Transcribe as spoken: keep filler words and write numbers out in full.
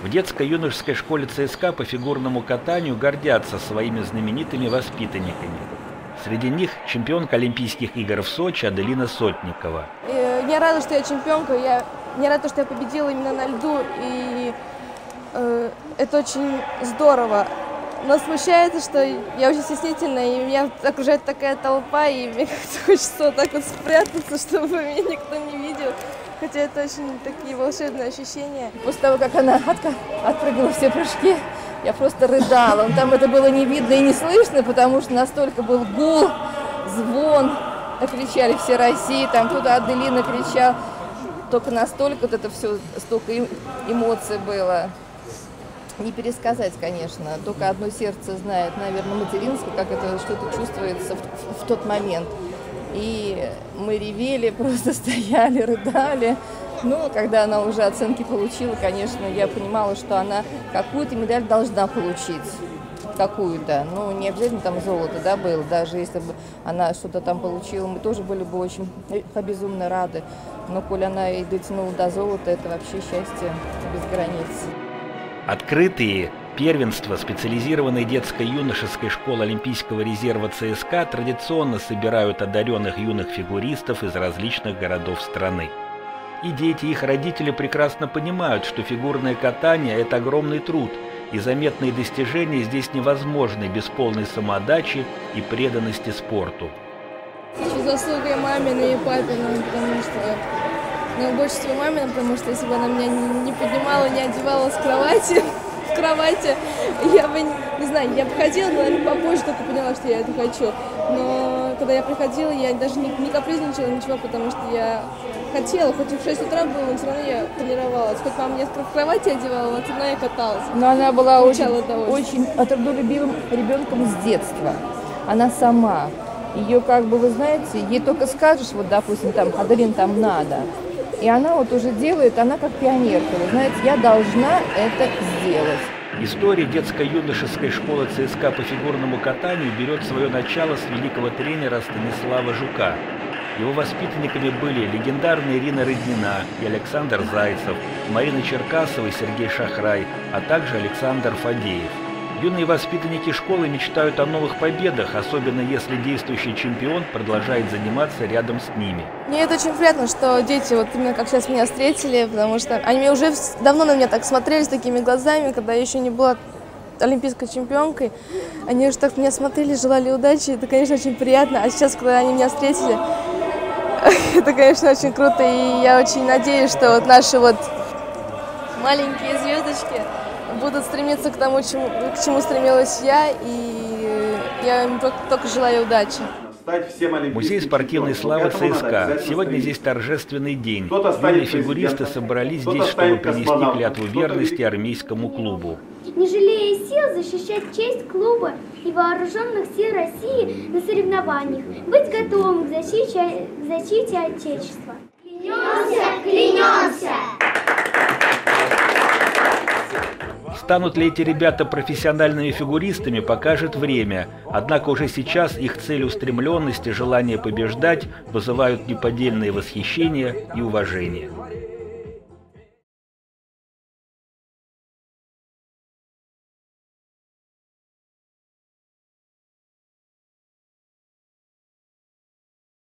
В детско-юношеской школе ЦСКА по фигурному катанию гордятся своими знаменитыми воспитанниками. Среди них чемпионка Олимпийских игр в Сочи Аделина Сотникова. Я рада, что я чемпионка, я не рада, что я победила именно на льду, и э, это очень здорово. Но смущается, что я очень стеснительная, и меня окружает такая толпа, и мне как-то хочется вот так вот спрятаться, чтобы меня никто не видел. Хотя это очень такие волшебные ощущения. После того, как она отпрыгала все прыжки, я просто рыдала. Там это было не видно и не слышно, потому что настолько был гул, звон. Кричали все России, там туда Аделина кричал. Только настолько вот это все, столько эмоций было. Не пересказать, конечно. Только одно сердце знает, наверное, материнское, как это что-то чувствуется в, в, в тот момент. И мы ревели, просто стояли, рыдали. Ну, когда она уже оценки получила, конечно, я понимала, что она какую-то медаль должна получить. Какую-то. Ну, не обязательно там золото, да, было. Даже если бы она что-то там получила, мы тоже были бы очень безумно рады. Но коль она и дотянула до золота, это вообще счастье без границ. Открытые первенства специализированной детско-юношеской школы Олимпийского резерва ЦСКА традиционно собирают одаренных юных фигуристов из различных городов страны. И дети, и их родители прекрасно понимают, что фигурное катание – это огромный труд, и заметные достижения здесь невозможны без полной самоотдачи и преданности спорту. С заслугой маминой и папиной, потому что, ну, больше всего мамина, потому что если бы она меня не поднимала, не одевала с кровати, в кровати, я бы, не знаю, я бы ходила, но, наверное, попозже только поняла, что я это хочу. Но когда я приходила, я даже не, не капризничала ничего, потому что я хотела, хоть и в шесть утра было, но все равно я тренировалась. Хоть мама меня в кровати одевала, но все равно я каталась. Но она была очень, очень трудолюбивым ребенком с детства. Она сама. Ее, как бы, вы знаете, ей только скажешь, вот, допустим, там, Аделин, там надо. И она вот уже делает, она как пионерка. Вы знаете, я должна это сделать. История детско-юношеской школы ЦСКА по фигурному катанию берет свое начало с великого тренера Станислава Жука. Его воспитанниками были легендарные Ирина Рыднина и Александр Зайцев, Марина Черкасова и Сергей Шахрай, а также Александр Фадеев. Юные воспитанники школы мечтают о новых победах, особенно если действующий чемпион продолжает заниматься рядом с ними. Мне это очень приятно, что дети вот именно как сейчас меня встретили, потому что они уже давно на меня так смотрели с такими глазами, когда я еще не была олимпийской чемпионкой. Они уже так меня смотрели, желали удачи, это, конечно, очень приятно. А сейчас, когда они меня встретили, это, конечно, очень круто, и я очень надеюсь, что вот наши вот маленькие звездочки будут стремиться к тому, чему, к чему стремилась я, и я им только желаю удачи. Музей спортивной славы ЦСКА. Сегодня здесь торжественный день. Юные фигуристы собрались здесь, чтобы принести клятву верности армейскому клубу. Не жалея сил защищать честь клуба и вооруженных сил России на соревнованиях, быть готовым к защите, к защите Отечества. Клянемся, клянемся! Станут ли эти ребята профессиональными фигуристами, покажет время. Однако уже сейчас их целеустремленность и желание побеждать вызывают неподдельное восхищение и уважение.